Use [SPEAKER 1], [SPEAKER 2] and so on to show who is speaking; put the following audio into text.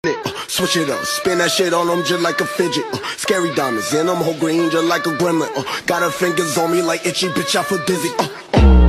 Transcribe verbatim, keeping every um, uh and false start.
[SPEAKER 1] Uh, switch it up, spin that shit on them just like a fidget. Uh, scary diamonds in them, whole green just like a gremlin. Uh, got her fingers on me like itchy, bitch, I feel dizzy. Uh, uh.